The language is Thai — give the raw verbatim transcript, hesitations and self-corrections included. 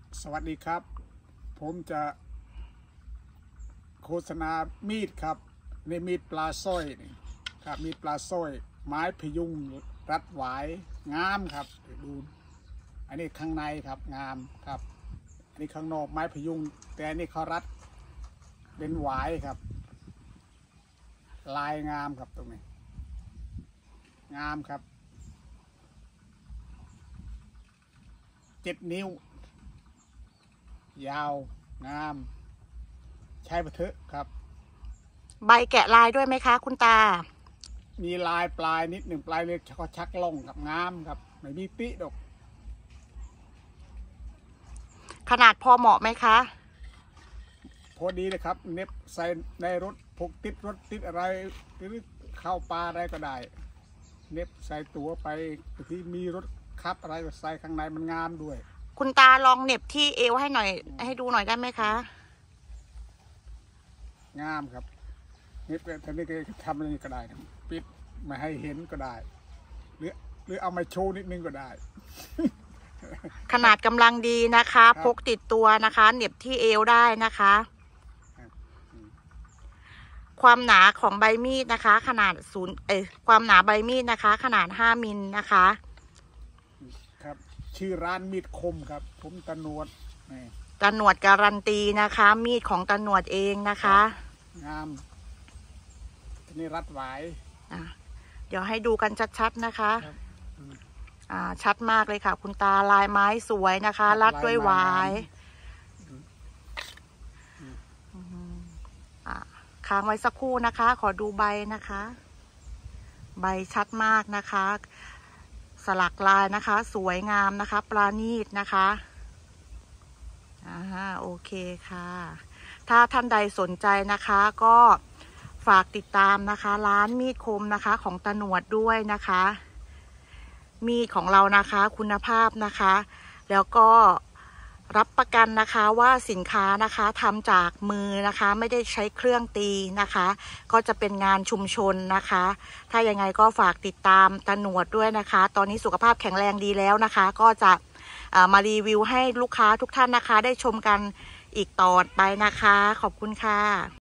สวัสดีครับผมจะโฆษณามีดครับในมีดปลาสร้อยนี่ครับมีดปลาสร้อยไม้พยุงรัดหวายงามครับดูอันนี้ข้างในครับงามครับอันนี้ข้างนอกไม้พยุงแต่อันนี้เขารัดเป็นหวายครับลายงามครับตรงนี้งามครับเจ็ดนิ้วยาวงามใช้ประเถอะครับใบแกะลายด้วยไหมคะคุณตามีลายปลายนิดหนึ่งปลายเล็กก็ชักล่องครับงามครับไม่มีปิดอกขนาดพอเหมาะไหมคะพอดีเลยครับเน็บใส่ในรถพกติดรถติดอะไรหรือเข้าปลาอะไรก็ได้เน็บใส่ตัวไปที่มีรถขับอะไรก็ใส่ข้างในมันงามด้วยคุณตาลองเหน็บที่เอวให้หน่อยให้ดูหน่อยได้ไหมคะงามครับเน็บท่านี้ก็ทำอะไรก็ได้ปิดไม่ให้เห็นก็ได้หรือหรือเอามาโชว์นิดนึงก็ได้ขนาดกำลังดีนะคะพกติดตัวนะคะเหน็บที่เอวได้นะคะความหนาของใบมีดนะคะขนาดศูนย์เอความหนาใบมีดนะคะขนาดห้ามิลนะคะครับชื่อร้านมีดคมครับผมตะนวดตะหนวดการันตีนะคะมีดของตะหนวดเองนะคะงามนี่รัดหวายอ่ะเดี๋ยวให้ดูกันชัดๆนะคะอ่าชัดมากเลยค่ะคุณตาลายไม้สวยนะคะรัดด้วยหวายค้างไว้สักครู่นะคะขอดูใบนะคะใบชัดมากนะคะสลักลายนะคะสวยงามนะคะปราณีตนะคะอ่าโอเคค่ะถ้าท่านใดสนใจนะคะก็ฝากติดตามนะคะร้านมีดคมนะคะของตะหนวดด้วยนะคะมีดของเรานะคะคุณภาพนะคะแล้วก็รับประกันนะคะว่าสินค้านะคะทำจากมือนะคะไม่ได้ใช้เครื่องตีนะคะก็จะเป็นงานชุมชนนะคะถ้ายังไงก็ฝากติดตามตะหนวดด้วยนะคะตอนนี้สุขภาพแข็งแรงดีแล้วนะคะก็จะมารีวิวให้ลูกค้าทุกท่านนะคะได้ชมกันอีกต่อไปนะคะขอบคุณค่ะ